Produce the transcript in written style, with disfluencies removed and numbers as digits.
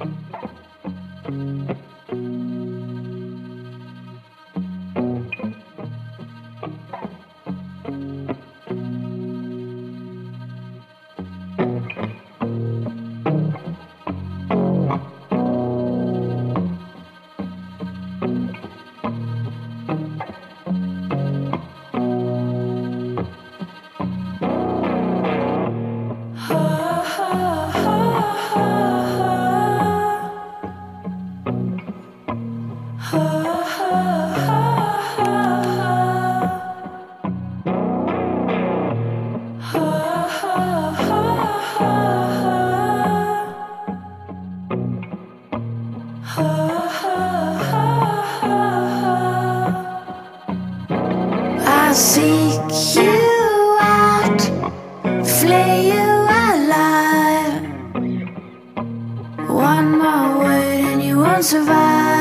I'll seek you out, flay you alive. One more word and you won't survive.